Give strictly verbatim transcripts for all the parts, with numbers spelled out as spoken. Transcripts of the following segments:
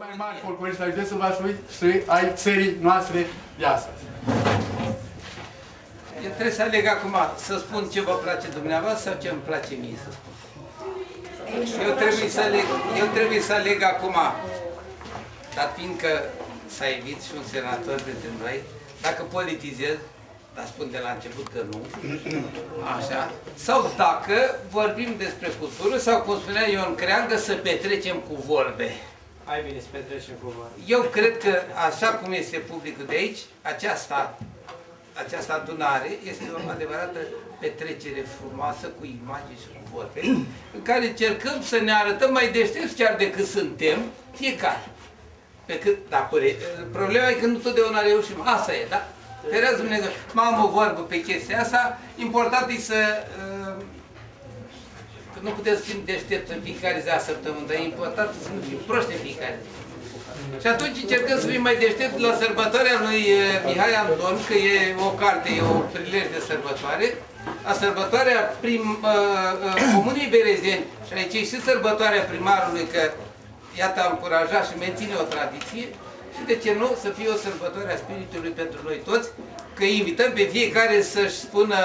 mai mari folcloriști ai județului Vaslui și ai țării noastre de astăzi. Eu trebuie să aleg acum să spun ce vă place dumneavoastră sau ce îmi place mie să spun. Eu trebuie să aleg, eu trebuie să aleg acum, dar fiindcă s-a evit și un senator dintre noi, dacă politizez, dar spun de la început că nu, așa, sau dacă vorbim despre cultură sau, cum spunea Ion Creangă, să petrecem cu vorbe. Hai bine să petrecem cu vorbe. Eu cred că, așa cum este publicul de aici, aceasta, această adunare este o adevărată petrecere frumoasă cu imagini și cu vorbe, în care încercăm să ne arătăm mai deștepți chiar decât suntem, fiecare. Pe cât, da, problema e că nu totdeauna reușim. Asta e, da? Ferează Dumnezeu. M-am o vorbă pe chestia asta. Important e să... Că nu putem să fim deștepți în fiecare zi a săptămânii, dar e important să nu fim proști în fiecare zi. Și atunci încercăm să fim mai deștepți la sărbătoarea lui Mihai Anton, că e o carte, e o prilej de sărbătoare. La sărbătoarea prim, uh, Comunei Berezeni, și aici e și sărbătoarea primarului, că iată a încurajat și menține o tradiție. Și de ce nu, să fie o sărbătoare a Spiritului pentru noi toți, că invităm pe fiecare să-și spună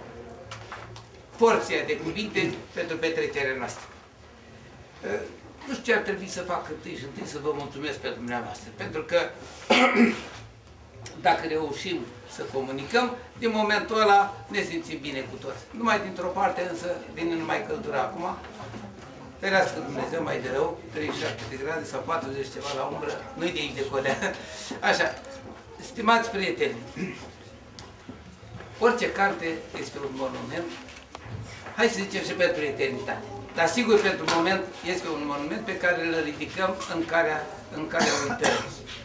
porția de cuvinte pentru petrecerea noastră. Nu știu ce ar trebui să fac întâi și întâi să vă mulțumesc pe dumneavoastră, pentru că dacă reușim să comunicăm, din momentul ăla ne simțim bine cu toți. Numai dintr-o parte însă vine numai căldura acum. Ferească Dumnezeu mai de rău, treizeci și șapte de grade sau patruzeci ceva la umbră, nu-i de aici de Codea. Așa, stimați prieteni, orice carte este un monument, hai să zicem și pentru eternitate, dar sigur pentru moment este un monument pe care îl ridicăm în care, în care uităm.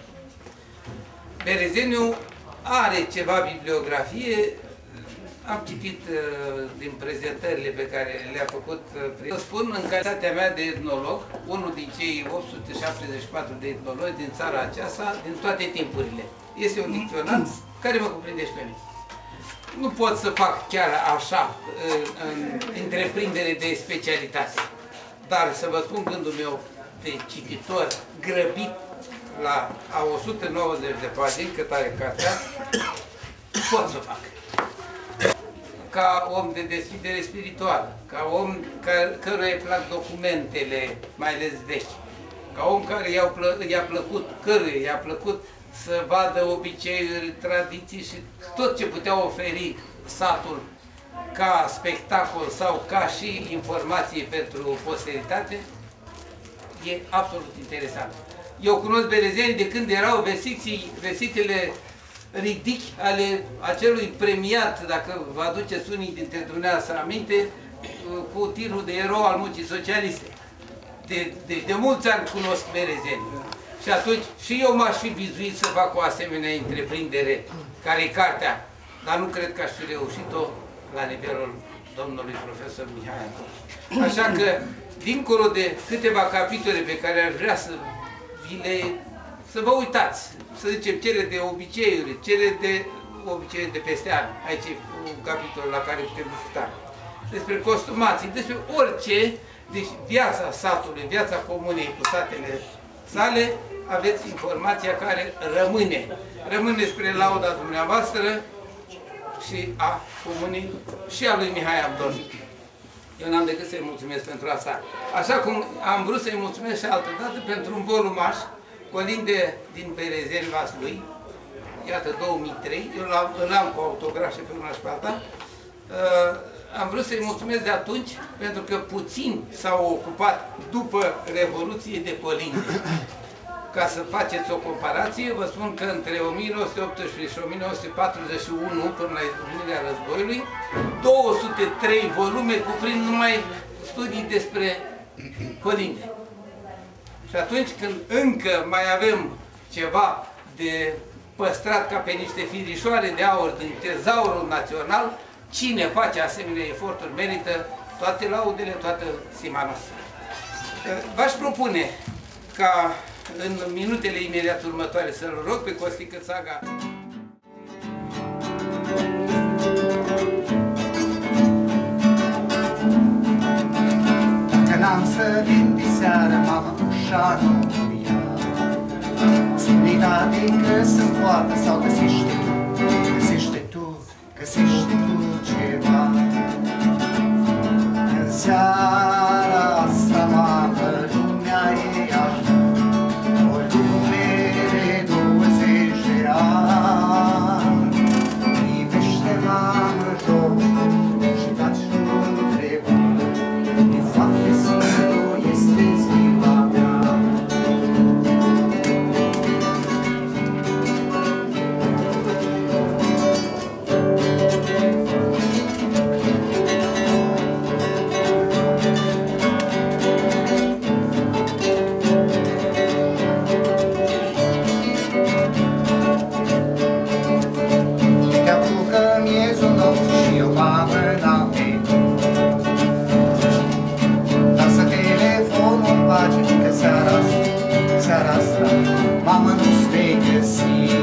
Berezeniu are ceva bibliografie. Am citit uh, din prezentările pe care le-a făcut. Uh, spun, în calitatea mea de etnolog, unul din cei opt sute șaptezeci și patru de etnologi din țara aceasta, din toate timpurile. Este un dicționar care mă cuprinde și pe mine. Nu pot să fac chiar așa, uh, în întreprindere de specialitate, dar să vă spun gândul meu de cititor grăbit la a o sută nouăzeci de pagini, cât are cartea, pot să fac. Ca om de deschidere spirituală, ca om căruia îi plac documentele, mai ales vechi, ca om care i-a plăcut, căruia i-a plăcut să vadă obiceiuri, tradiții și tot ce putea oferi satul ca spectacol sau ca și informație pentru posteritate, e absolut interesant. Eu cunosc Berezeni de când erau versiții, versitele ridici ale acelui premiat, dacă vă aduceți unii dintre dumneavoastră aminte, cu titlul de erou al muncii socialiste. De, de, de mulți ani cunosc Berezeni. Și atunci și eu m-aș fi vizuit să fac o asemenea întreprindere, care e cartea, dar nu cred că aș fi reușit-o la nivelul domnului profesor Mihai Anton. Așa că, dincolo de câteva capitole pe care aș vrea să vi le să vă uitați, să zicem, cele de obiceiuri, cele de obiceiuri de peste ani. Aici e un capitol la care putem discuta. Despre costumații, despre orice, deci viața satului, viața comunei cu satele sale, aveți informația care rămâne. Rămâne spre lauda dumneavoastră și a comunii și a lui Mihai Anton. Eu n-am decât să-i mulțumesc pentru asta. Așa cum am vrut să-i mulțumesc și altă dată pentru un volumaș, Colinde din Berezeni Vaslui, iată două mii trei, eu îl am cu autograf și pe una și pe alta. Uh, am vrut să-i mulțumesc de atunci, pentru că puțin s-au ocupat după Revoluție de colinde. Ca să faceți o comparație, vă spun că între o mie nouă sute optsprezece și o mie nouă sute patruzeci și unu, până la izbucnirea războiului, două sute trei volume cuprind numai studii despre colinde. Și atunci când încă mai avem ceva de păstrat ca pe niște firișoare de aur din tezaurul național, cine face asemenea eforturi merită toate laudele, toată stima noastră. V-aș propune ca în minutele imediat următoare să-l rog pe Costică Țaga. Dacă n-am să vin diseară, mamă, ușa nu ia. că se poate sau găsește tu, găsește tu, găsește tu ceva. În seara asta, mamă, lumea e așa, o lume de douăzeci de ani. Privește, mamă, tot și taci, nu întreba, e foarte simplu, este ziua mea. Seara asta, mamă, nu-ți vei găsi.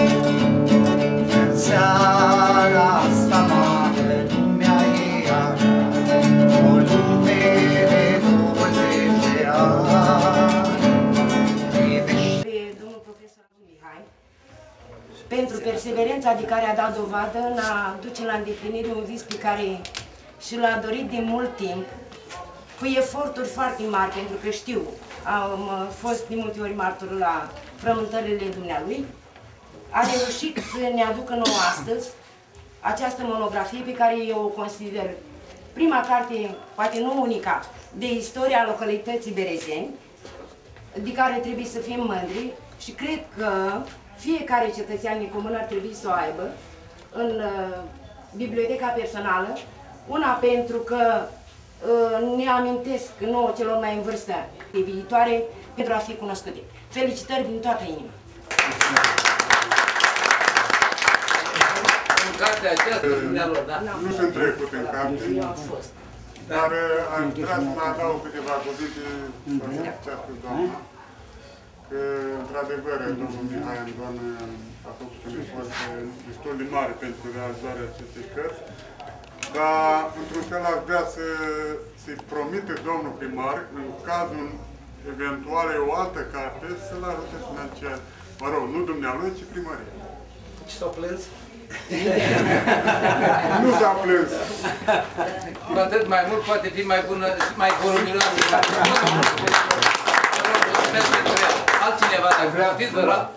În seara asta, mamă, lumea e așa, o lume de douăzeci de ani. Pe domnul profesor Mihai, pentru perseverența de care a dat dovadă în a duce la îndeplinire un vis pe care și l-a dorit de mult timp, cu eforturi foarte mari, pentru că știu, am fost de multe ori martor la frământările dumnealui, a reușit să ne aducă nouă astăzi această monografie pe care eu o consider prima carte, poate nu unica, de istoria localității Berezeni, de care trebuie să fim mândri și cred că fiecare cetățean din comună ar trebui să o aibă în uh, biblioteca personală, una pentru că ne amintesc nouă celor mai în vârstă de viitoare pentru a fi cunoscute. Felicitări din toată inima! În cartea aceasta, dumnealor, da? Nu sunt trecut în carte, dar am vrea să mă adaug câteva cuvinte la această doamnă, că, într-adevăr, domnul Mihai Andon a făcut un efort destul de mare pentru realizarea acestei cărți, dar, într-un fel, aș vrea să-i promite domnul primar, în cazul eventual o altă carte, să-l ajute financiar. Mă rog, nu dumnealui, ci primăria. Și s-au plâns? Nu s-a plâns. Cu atât mai mult poate fi mai bună și mai volumiloasă. Altcineva, dacă poftiți, vă rog.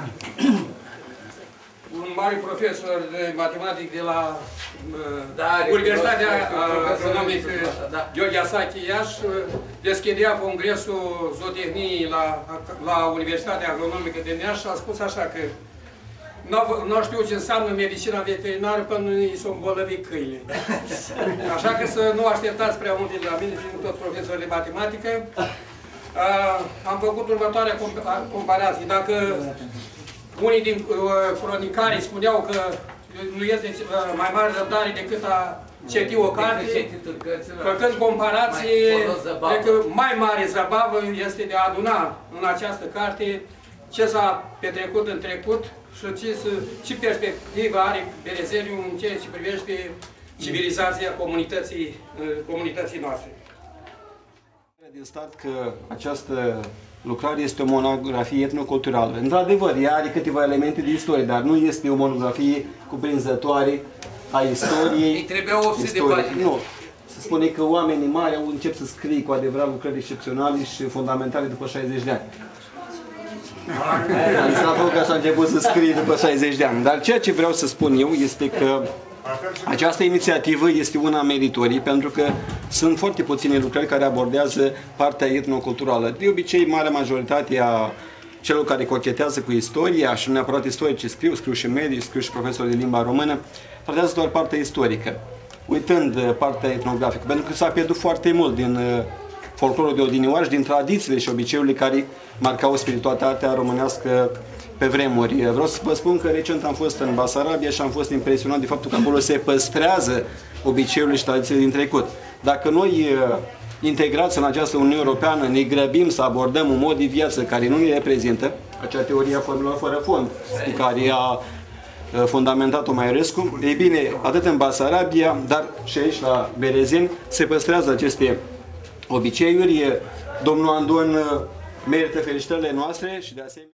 Un mare profesor de matematic de la da, Universitatea Agronomică da. Gheorghe Asache Iași deschidea congresul zootehniei la, la Universitatea Agronomică de Neaș și a spus așa că nu știu ce înseamnă medicina veterinară până nu i s-o îmbolnăvi câine. Așa că să nu așteptați prea multe de la mine, fiind tot profesor de matematică. Am făcut următoarea comparație. Dacă unii din uh, cronicari spuneau că nu este uh, mai mare răbdare decât a citi o carte, făcând comparație, cred că mai mare zăbavă este de a aduna în această carte ce s-a petrecut în trecut și ce, ce perspectivă are Berezeniul în ceea ce privește civilizația comunității, uh, comunității noastre. Din start că această lucrare este o monografie etnoculturală. Într-adevăr, ea are câteva elemente de istorie, dar nu este o monografie cuprinzătoare a istoriei. Îi trebuia opt sute de pagini. Nu. Se spune că oamenii mari au încep să scrie cu adevărat lucrări excepționale și fundamentale după șaizeci de ani. Mi s-a făcut că așa a început să scrie după șaizeci de ani. Dar ceea ce vreau să spun eu este că această inițiativă este una meritorie, pentru că sunt foarte puține lucrări care abordează partea etnoculturală. De obicei, marea majoritate a celor care cochetează cu istoria, și nu neapărat istorici scriu, scriu și medii, scriu și profesori de limba română, tratează doar partea istorică, uitând partea etnografică, pentru că s-a pierdut foarte mult din folclorul de odinioară, din tradițiile și obiceiurile care marcau spiritualitatea românească pe vremuri. Vreau să vă spun că recent am fost în Basarabia și am fost impresionat de faptul că acolo se păstrează obiceiurile și tradițiile din trecut. Dacă noi, integrați în această Uniune Europeană, ne grăbim să abordăm un mod de viață care nu ne reprezintă, acea teorie a formelor fără fond, cu care a fundamentat-o Maiorescu, ei bine, atât în Basarabia, dar și aici la Berezeni, se păstrează aceste obiceiuri. Domnul Andon merită felicitările noastre și de asemenea